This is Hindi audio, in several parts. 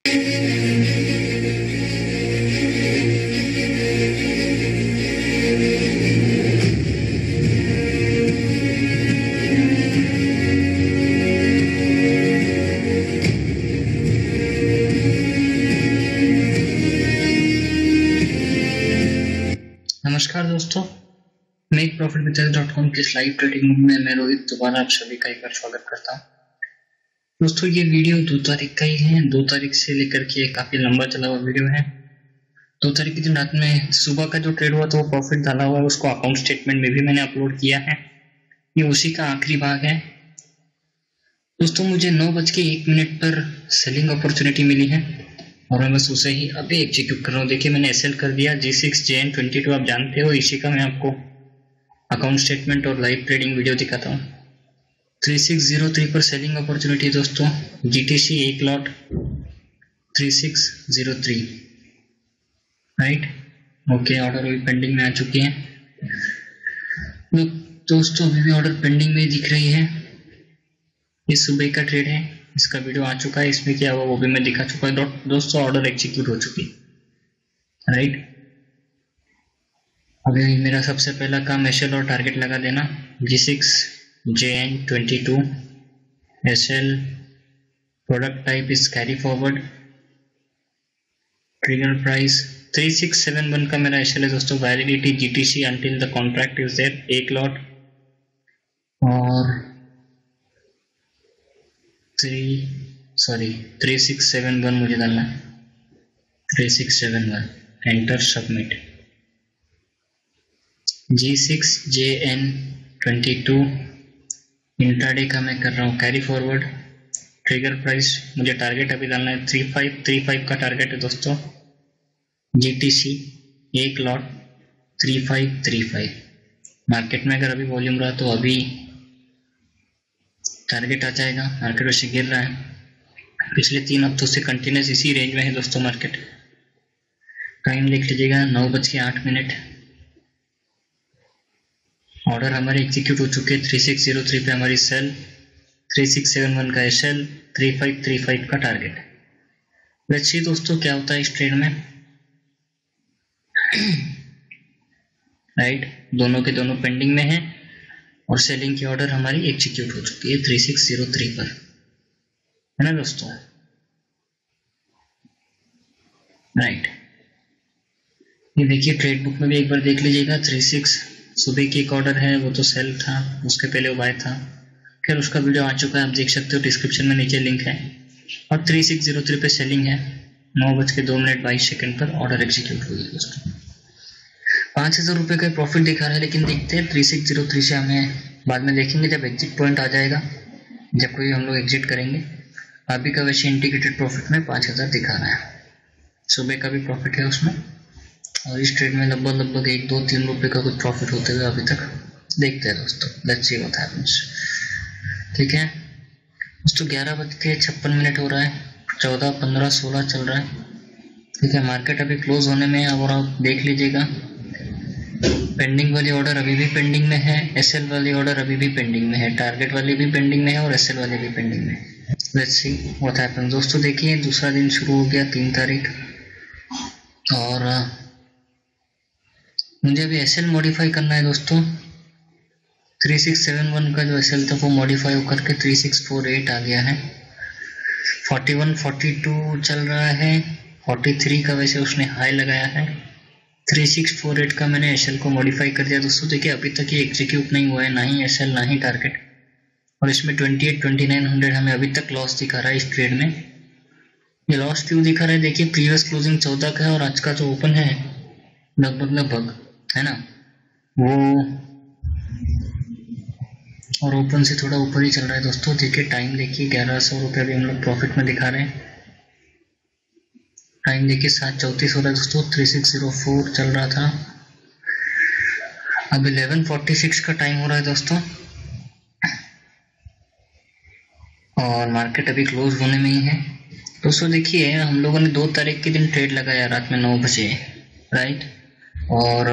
नमस्कार दोस्तों, make profit with K live trading में मैं रोहित दोबारा आप सभी का एक बार स्वागत करता हूं। दोस्तों ये वीडियो 2 तारीख का ही है। 2 तारीख से लेकर के काफी लंबा चला हुआ वीडियो है। 2 तारीख के दिन रात में सुबह का जो ट्रेड हुआ था वो प्रॉफिट डाला हुआ है, उसको अकाउंट स्टेटमेंट में भी मैंने अपलोड किया है। ये उसी का आखिरी भाग है। दोस्तों मुझे 9:01 पर सेलिंग अपॉर्चुनिटी मिली है और मैं बस उसे ही अभी एग्जीक्यूट कर रहा हूँ। देखिए मैंने एसएल कर दिया G6 JN22, आप जानते हो, इसी का मैं आपको अकाउंट स्टेटमेंट और लाइव ट्रेडिंग वीडियो दिखाता हूँ। 3603 पर सेलिंग अपॉर्चुनिटी दोस्तों, GTC 1 lot 3603, right. Okay, order अभी पेंडिंग में आ चुकी है। दोस्तों अभी भी ऑर्डर पेंडिंग में दिख रही है। ये सुबह का ट्रेड है, इसका वीडियो आ चुका है, इसमें क्या हुआ वो भी मैं दिखा चुका है। दोस्तों ऑर्डर एग्जीक्यूट हो चुकी, राइट। अभी मेरा सबसे पहला काम एसएल और टारगेट लगा देना। G6 JN22 SL, product type is carry forward, trigger price 3671 का मेरा एसएल है दोस्तों। Validity GTC until the contract is there, 1 lot, और 3671 मुझे डालना है, 3671, enter, submit. G6 JN22 intraday का मैं कर रहा हूँ कैरी फॉरवर्ड। ट्रिगर प्राइस मुझे टारगेट अभी डालना है 3535 का टारगेट है दोस्तों। GTC 1 lot 3535। मार्केट में अगर अभी वॉल्यूम रहा तो अभी टारगेट आ जाएगा। मार्केट वैसे गिर रहा है, पिछले 3 हफ्तों से कंटिन्यूस इसी रेंज में है दोस्तों मार्केट। टाइम देख लीजिएगा, 9:08। ऑर्डर हमारे एग्जीक्यूट हो चुके हैं। 3603 पे हमारी सेल, 3671 का एसएल, 3535 का टारगेट। लेट्स सी दोस्तों क्या होता है इस ट्रेड में, राइट। दोनों के दोनों पेंडिंग में है और सेलिंग की ऑर्डर हमारी एग्जीक्यूट हो चुकी है 3603 पर, है ना दोस्तों, राइट। ये देखिए ट्रेड बुक में भी एक बार देख लीजिएगा। 36 सुबह की एक ऑर्डर है, वो तो सेल था, उसके पहले वो बाय था। खैर उसका वीडियो आ चुका है, आप देख सकते हो, डिस्क्रिप्शन में नीचे लिंक है। और 3603 पे सेलिंग है, 9:02 पर ऑर्डर एग्जीक्यूट हुई है दोस्तों। 5000 रुपये का प्रॉफिट दिखा रहा है, लेकिन देखते हैं 3603 से हमें बाद में देखेंगे जब एग्जिट पॉइंट आ जाएगा, जब कोई हम लोग एग्जिट करेंगे। अभी का वैसे इंटीग्रेटेड प्रॉफिट में 5000 दिखा रहा है, सुबह का भी प्रॉफिट है उसमें, और इस ट्रेड में लगभग 1, 2, 3 रुपये का कुछ प्रॉफिट होते हुए अभी तक देखते हैं दोस्तों। लेट्स सी व्हाट हैपेंस, ठीक है दोस्तों। 11:56 हो रहा है, 14, 15, 16 चल रहा है, ठीक है। मार्केट अभी क्लोज होने में है और आप देख लीजिएगा पेंडिंग वाली ऑर्डर अभी भी पेंडिंग में है, एसएल वाली ऑर्डर अभी भी पेंडिंग में है, टारगेट वाली भी पेंडिंग में है और एसएल वाले भी पेंडिंग में है। लेट्स सी व्हाट हैपेंस दोस्तों। देखिए दूसरा दिन शुरू हो गया, 3 तारीख, और मुझे अभी एसएल मॉडिफाई करना है दोस्तों। 3671 का जो एसएल था वो मॉडिफाई होकर के 3648 आ गया है। 41, 42 चल रहा है, 43 का वैसे उसने हाई लगाया है। 3648 का मैंने एसएल को मॉडिफाई कर दिया दोस्तों। देखिए अभी तक ये एग्जीक्यूट नहीं हुआ है, ना ही एसएल ना ही टारगेट, और इसमें 2900 हमें अभी तक लॉस दिखा रहा है इस ट्रेड में। ये लॉस क्यों दिखा रहा है, देखिए प्रीवियस क्लोजिंग 14 का है और आज का जो ओपन है लगभग है ना, वो और ओपन से थोड़ा ऊपर ही चल रहा है दोस्तों। देखिए टाइम देखिए, 1100 रुपये अभी हम लोग प्रॉफिट में दिखा रहे हैं। टाइम देखिए 7:34 हो रहा है दोस्तों, 3604 चल रहा था, अब 11:46 का टाइम हो रहा है दोस्तों, और मार्केट अभी क्लोज होने में ही है दोस्तों। देखिए हम लोगों ने 2 तारीख के दिन ट्रेड लगाया रात में 9 बजे, राइट, और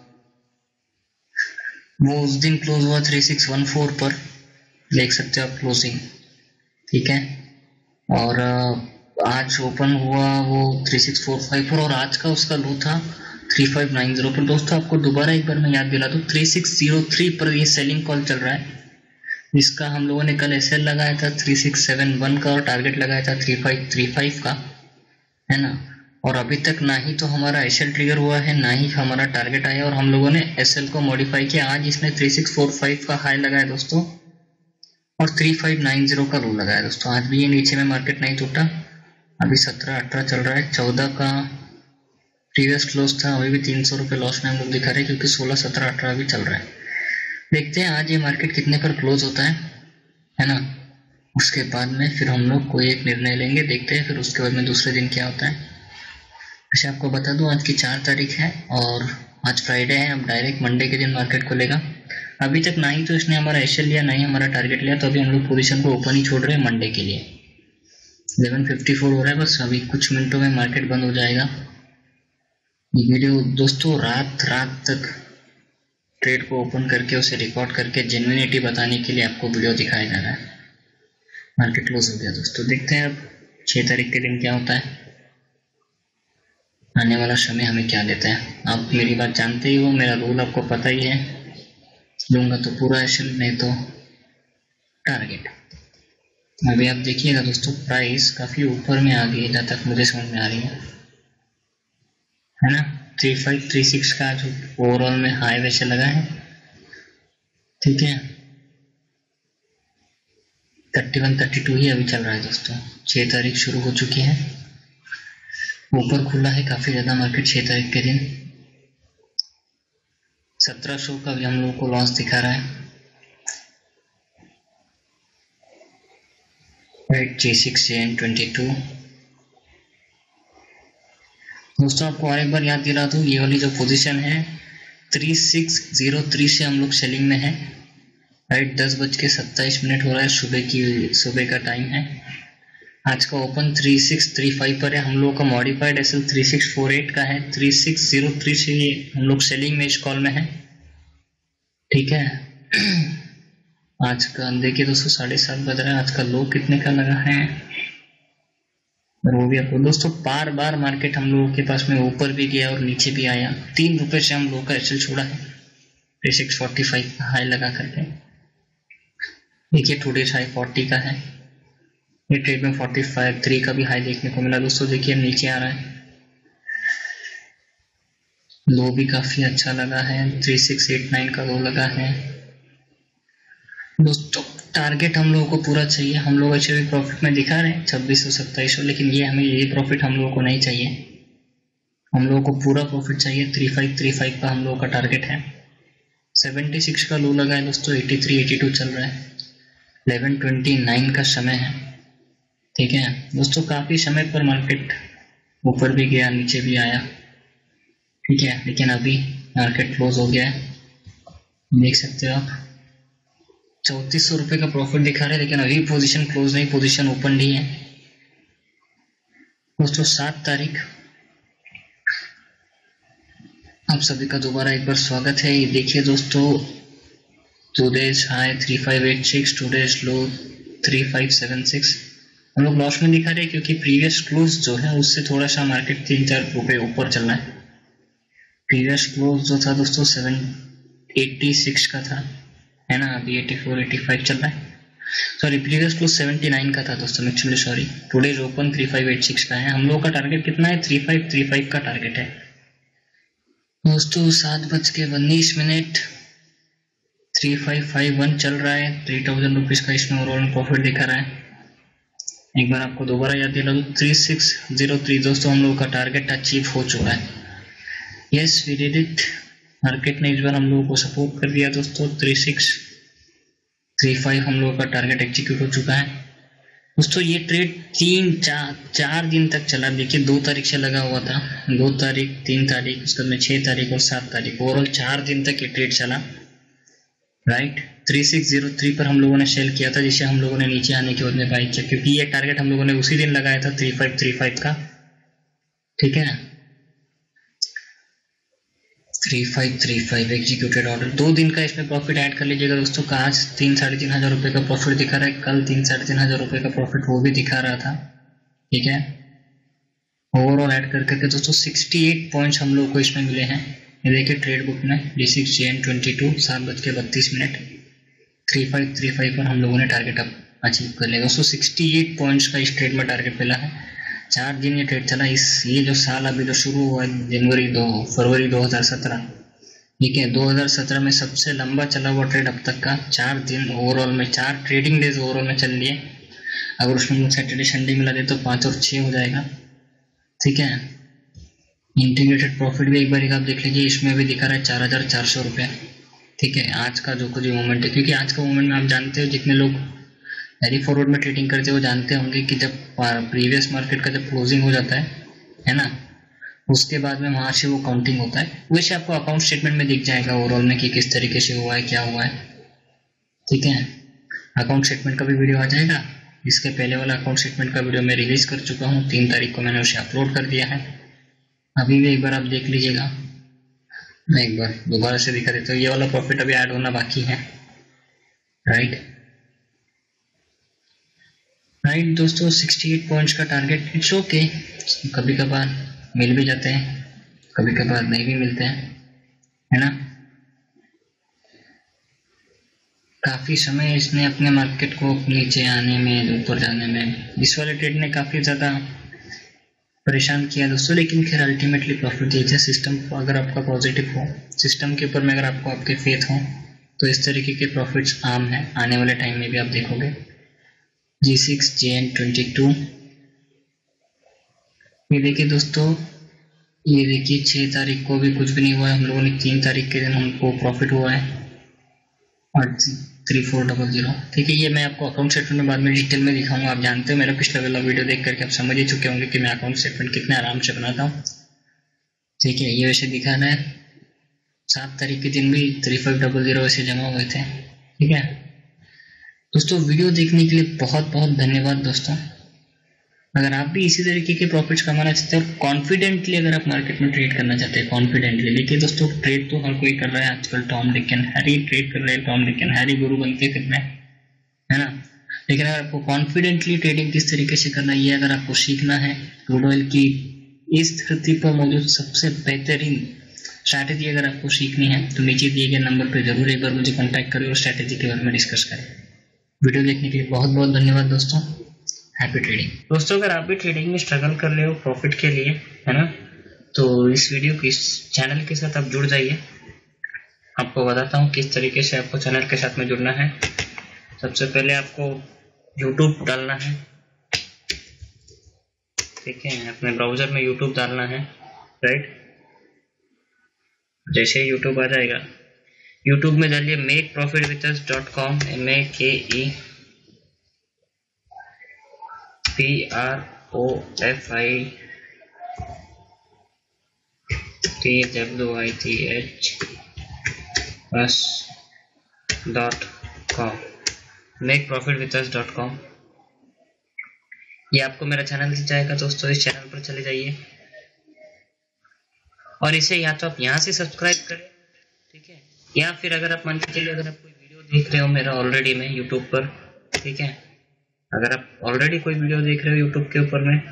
वो उस दिन क्लोज हुआ 3614 पर, देख सकते हो आप क्लोजिंग, ठीक है। और आज ओपन हुआ वो 3645 पर और आज का उसका लो था 3590 पर। दोस्तों आपको दोबारा एक बार मैं याद दिला दूं, 3603 पर ये सेलिंग कॉल चल रहा है, जिसका हम लोगों ने कल एसएल लगाया था 3671 का और टारगेट लगाया था 3535 का, है ना। और अभी तक ना ही तो हमारा एसएल ट्रिगर हुआ है, ना ही हमारा टारगेट आया, और हम लोगों ने एसएल को मॉडिफाई किया। आज इसने 3645 का हाई लगाया दोस्तों और 3590 का लो लगाया दोस्तों। आज भी ये नीचे में मार्केट नहीं टूटा, अभी 17-18 चल रहा है। 14 का प्रीवियस क्लोज था, अभी भी 300 रुपये लॉस में हम लोग दिखा रहे हैं, क्योंकि 16, 17, 18 भी चल रहा है। देखते हैं आज ये मार्केट कितने पर क्लोज होता है ना। उसके बाद में फिर हम लोग कोई एक निर्णय लेंगे, देखते हैं फिर उसके बाद में दूसरे दिन क्या होता है। अच्छा आपको बता दूं, आज की 4 तारीख है और आज फ्राइडे है। अब डायरेक्ट मंडे के दिन मार्केट खुलेगा। अभी तक ना ही तो इसने हमारा एसएल लिया, ना ही हमारा टारगेट लिया, तो अभी हम लोग पोजीशन को ओपन ही छोड़ रहे हैं मंडे के लिए। 11:54 हो रहा है, बस अभी कुछ मिनटों में मार्केट बंद हो जाएगा। ये वीडियो दोस्तों रात तक ट्रेड को ओपन करके उसे रिकॉर्ड करके जेन्युइनिटी बताने के लिए आपको वीडियो दिखाया जा रहा है। मार्केट क्लोज हो गया दोस्तों, देखते हैं अब 6 तारीख के दिन क्या होता है, आने वाला समय हमें क्या देता है। आप मेरी बात जानते ही हो, मेरा रूल आपको पता ही है, लूंगा तो पूरा एसएल, नहीं तो टारगेट। अभी आप देखिएगा दोस्तों, प्राइस काफी ऊपर में आ गई है, जहाँ तक मुझे समझ में आ रही है ना। 3536 का जो ओवरऑल में हाई वैसे लगा है, ठीक है। 31-32 ही अभी चल रहा है दोस्तों। 6 तारीख शुरू हो चुकी है, ऊपर खुला है काफी ज्यादा मार्केट 6 तारीख के दिन। 1700 का भी हम लोगों को लॉस दिखा रहा है। G6JN22 दोस्तों, आपको और एक बार याद दिला दूं, ये वाली जो पोजीशन है 3603 से हम लोग सेलिंग में है। राइट, 10:27 हो रहा है, सुबह का टाइम है। आज का ओपन 3635 पर है, हम लोगों का मॉडिफाइड एसएल 3648 का है। 3603 से हम लोग सेलिंग में इस कॉल में है, ठीक है। आज का देखिए दोस्तों 7:30 बज रहा है, आज का लो कितने का लगा है और वो भी आपको दोस्तों बार मार्केट हम लोगों के पास में ऊपर भी गया और नीचे भी आया। 3 रुपए से हम लोगों का एसएल छोड़ा है 3645 का हाई लगा करके। देखिए टुडेज हाई 40 का है, ये ट्रेड में 45.3 का भी हाई देखने को मिला दोस्तों। देखिए नीचे आ रहा है, लो भी काफी अच्छा लगा है, 3689 का लो लगा है दोस्तों। टारगेट हम लोगों को पूरा चाहिए, हम लोग अच्छे भी प्रॉफिट में दिखा रहे हैं 2600-2700, लेकिन ये प्रॉफिट हम लोगों को नहीं चाहिए। हम लोगों को पूरा प्रॉफिट चाहिए। 3535 का हम लोगों का टारगेट है। 76 का लो लगा है दोस्तों, 83-82 चल रहा है। 11:29 का समय है, ठीक है दोस्तों। काफी समय पर मार्केट ऊपर भी गया नीचे भी आया, ठीक है, लेकिन अभी मार्केट क्लोज हो गया है, देख सकते हो आप। 3400 रुपये का प्रॉफिट दिखा रहे हैं, लेकिन अभी पोजीशन क्लोज नहीं, पोजीशन ओपन ही है दोस्तों। 7 तारीख आप सभी का दोबारा एक बार स्वागत है। ये देखिए दोस्तों, टुडेज हाई 3586, टुडेज लो 3576। हम लोग लॉस में दिखा रहे हैं क्योंकि प्रीवियस क्लोज जो है उससे थोड़ा सा मार्केट 3-4 रुपये ऊपर चल रहा है। प्रीवियस क्लोज जो था दोस्तों 786 का था, है ना, अभी 84-85 चल रहा है। सॉरी, प्रीवियस क्लोज 79 का था दोस्तों, एक्चुअली सॉरी। टुडेज ओपन 3586 का है। हम लोगों का टारगेट कितना है? 3535 का टारगेट है दोस्तों। 7:19 3551 चल रहा है, 3000 रुपीज का इसमें ओवरऑल प्रॉफिट दिखा रहा है। एक बार आपको दोबारा याद दिला दूं, 3603 दोस्तों हम लोगों का टारगेट अचीव हो चुका है। Yes we did it. Market ने इस बार हम लोगों को सपोर्ट कर दिया दोस्तों। 3635 हम लोगों का टारगेट एग्जीक्यूट हो चुका है दोस्तों। ये ट्रेड 3-4 दिन तक चला। देखिए 2 तारीख से लगा हुआ था, 2 तारीख, 3 तारीख, उसके बाद में 6 तारीख और 7 तारीख, ओवरऑल 4 दिन तक ये ट्रेड चला। राइट, 3603 पर हम लोगों ने सेल किया था, जिसे हम लोगों ने नीचे आने के बाद में बाई किया, क्योंकि ये टारगेट हम लोगों ने उसी दिन लगाया था 3535 का, ठीक है। 3535 एग्जीक्यूटेड ऑर्डर। 2 दिन का इसमें प्रॉफिट ऐड कर लीजिएगा दोस्तों। का आज 3-3,500 रुपये का प्रॉफिट दिखा रहा है, कल 3-3,500 रुपये का प्रॉफिट वो भी दिखा रहा था, ठीक है। ओवरऑल ऐड कर करके दोस्तों 68 पॉइंट्स हम लोग को इसमें मिले हैं। ये देखिए ट्रेड बुक में D6JN22 7:32 3535 पर हम लोगों ने टारगेट अब अचीव कर लिया दोस्तों। 68 पॉइंट्स का इस ट्रेड में टारगेट मिला है। 4 दिन ये ट्रेड चला। ये जो साल अभी जो शुरू हुआ फरवरी 2017, ठीक है, 2017 में सबसे लंबा चला हुआ ट्रेड अब तक का। 4 दिन ओवरऑल में, 4 ट्रेडिंग डेज ओवरऑल में चल लिए। अगर उसमें सैटरडे संडे मिला दे तो 5 और 6 हो जाएगा, ठीक है। इंटीग्रेटेड प्रॉफिट भी एक बार आप देख लीजिए, इसमें भी दिखा रहा है 4400 रुपये, ठीक है। आज का जो कुछ मोमेंट है, क्योंकि आज का मोमेंट में आप जानते हो, जितने लोग कैरी फॉरवर्ड में ट्रेडिंग करते हो जानते होंगे कि जब प्रीवियस मार्केट का जब क्लोजिंग हो जाता है ना, उसके बाद में वहाँ से वो काउंटिंग होता है। वैसे आपको अकाउंट स्टेटमेंट में दिख जाएगा ओवरऑल में कि किस तरीके से हुआ है, क्या हुआ है, ठीक है। अकाउंट स्टेटमेंट का भी वीडियो आ जाएगा। इसके पहले वाला अकाउंट स्टेटमेंट का वीडियो मैं रिलीज कर चुका हूँ, 3 तारीख को मैंने उसे अपलोड कर दिया है। अभी भी एक बार आप देख लीजिएगा। मैं एक बार दोबारा से दिखा देता हूँ। ये वाला प्रॉफिट अभी ऐड होना बाकी है, राइट दोस्तों। 68 पॉइंट्स का टारगेट, इट्स ओके। कभी कभार मिल भी जाते हैं, कभी कभार नहीं भी मिलते हैं, है ना। काफ़ी समय इसने अपने मार्केट को नीचे आने में, ऊपर जाने में, इस वाले ट्रेड ने काफ़ी ज़्यादा परेशान किया दोस्तों। लेकिन खैर अल्टीमेटली प्रॉफिट दिया। सिस्टम अगर आपका पॉजिटिव हो, सिस्टम के ऊपर में अगर आपको आपके फेथ हो, तो इस तरीके के प्रॉफिट्स आम हैं। आने वाले टाइम में भी आप देखोगे। G6JN22, ये देखिए दोस्तों, ये देखिए 6 तारीख को भी कुछ भी नहीं हुआ है। हम लोगों ने 3 तारीख के दिन हमको प्रॉफिट हुआ है और 3400, ठीक है। ये मैं आपको अकाउंट स्टेटमेंट में बाद में डिटेल में दिखाऊंगा। आप जानते हो मेरा पिछला वाला वीडियो देख करके आप समझ ही चुके होंगे कि मैं अकाउंट स्टेटमेंट कितने आराम से बनाता हूँ, ठीक है। ये वैसे दिखाना है 7 तारीख के दिन भी 3500 वैसे जमा हुए थे, ठीक है दोस्तों। वीडियो देखने के लिए बहुत बहुत धन्यवाद दोस्तों। अगर आप भी इसी तरीके के प्रॉफिट्स कमाना चाहते हो, कॉन्फिडेंटली अगर आप मार्केट में ट्रेड करना चाहते हैं, कॉन्फिडेंटली, देखिए दोस्तों ट्रेड तो हर कोई कर रहा है आजकल। Tom Dick and Harry trade कर रहे हैं, टॉम डिक एंड हैरी गुरु बनते फिर रहे हैं, है ना। लेकिन अगर आपको कॉन्फिडेंटली ट्रेडिंग किस तरीके से करना है, ये अगर आपको सीखना है, क्रूड ऑयल की इस धरती पर मौजूद सबसे बेहतरीन स्ट्रैटेजी अगर आपको सीखनी है, तो नीचे दिए गए नंबर पर जरूर एक बार मुझे कॉन्टैक्ट करें और स्ट्रैटेजी के बारे में डिस्कस करें। वीडियो देखने के लिए बहुत बहुत धन्यवाद दोस्तों। हैप्पी ट्रेडिंग दोस्तों। अगर आप भी ट्रेडिंग में स्ट्रगल कर रहे हो प्रॉफिट के लिए, है ना, तो इस वीडियो के, इस चैनल के साथ आप जुड़ जाइए। आपको बताता हूँ किस तरीके से आपको चैनल के साथ में जुड़ना है। सबसे पहले आपको YouTube डालना है, ठीक है। अपने ब्राउजर में YouTube डालना है, राइट। जैसे YouTube आ जाएगा, YouTube में डालिए makeprofitwithus.com, makeprofitwithus.com, makeprofitwithus.com। ये आपको मेरा चैनल दिख जाएगा दोस्तों। इस चैनल पर चले जाइए और इसे या तो आप यहाँ से सब्सक्राइब करें, ठीक है, या फिर अगर आप मान के चलिए अगर आप कोई वीडियो देख रहे हो मेरा ऑलरेडी में यूट्यूब पर, ठीक है, अगर आप ऑलरेडी कोई वीडियो देख रहे हो यूट्यूब के ऊपर में,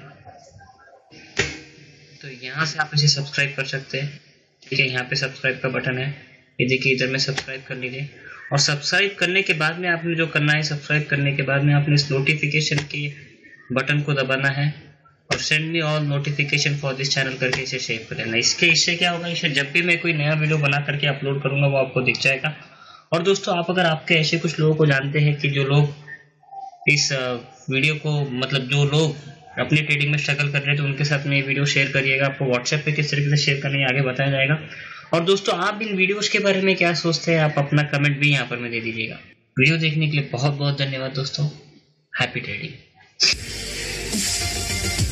तो यहाँ से आप इसे सब्सक्राइब कर सकते हैं, ठीक है। यहाँ पे सब्सक्राइब का बटन है, ये देखिए इधर में सब्सक्राइब कर लीजिए। और सब्सक्राइब करने के बाद में आपने जो करना है, सब्सक्राइब करने के बाद में आपने इस नोटिफिकेशन के बटन को दबाना है और send me all notification for this channel करके इसे सेव कर लेना। इससे क्या होगा, इसे जब भी मैं कोई नया वीडियो बना करके अपलोड करूंगा वो आपको दिख जाएगा। और दोस्तों आप अगर आपके ऐसे कुछ लोगों को जानते हैं कि जो लोग इस वीडियो को, मतलब जो लोग अपनी ट्रेडिंग में स्ट्रगल कर रहे हैं, तो उनके साथ में ये वीडियो शेयर करिएगा। आपको व्हाट्सएप पे किस तरीके से शेयर करना है आगे बताया जाएगा। और दोस्तों आप इन वीडियोस के बारे में क्या सोचते हैं, आप अपना कमेंट भी यहाँ पर में दे दीजिएगा। वीडियो देखने के लिए बहुत बहुत धन्यवाद दोस्तों। Happy trading.